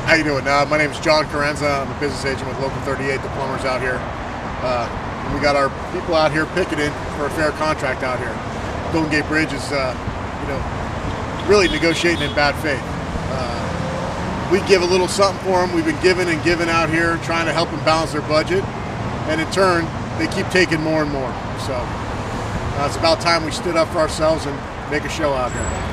How you doing? My name is John Chiarenza. I'm a business agent with Local 38, the plumbers out here. We got our people out here picketing for a fair contract out here. Golden Gate Bridge is, really negotiating in bad faith. We give a little something for them. We've been giving and giving out here, trying to help them balance their budget, and in turn, they keep taking more and more. So it's about time we stood up for ourselves and make a show out here.